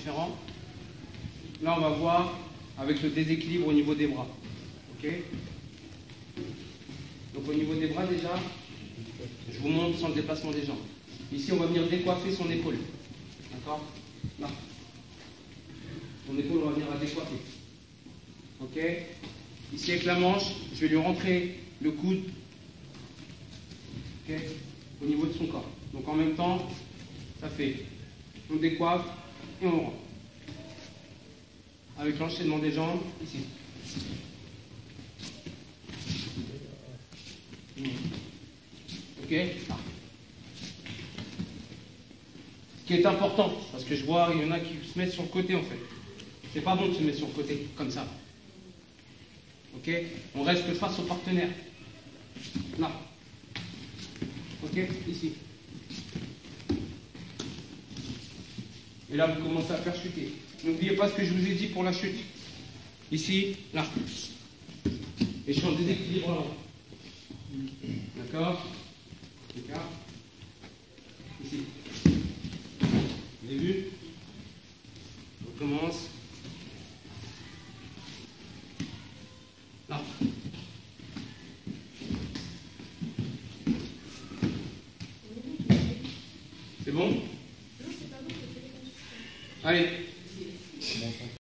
différent. Là, on va voir avec le déséquilibre au niveau des bras. Ok? Donc au niveau des bras déjà, je vous montre sans le déplacement des jambes. Ici, on va venir décoiffer son épaule. D'accord? Là. Son épaule, on va venir la décoiffer. Ok? Ici, avec la manche, je vais lui rentrer le coude. Ok? Au niveau de son corps. Donc en même temps, ça fait, on décoiffe et on rentre. Avec l'enchaînement des jambes, ici. Ok? Là. Ce qui est important, parce que je vois, il y en a qui se mettent sur le côté en fait. C'est pas bon de se mettre sur le côté, comme ça. Ok? On reste face au partenaire. Là. Ok? Ici. Et là, vous commencez à faire chuter. N'oubliez pas ce que je vous ai dit pour la chute. Ici, là. Et je suis en déséquilibre là. D'accord? Écart. Ici. Vous avez vu? On commence. Là. C'est bon? Allez.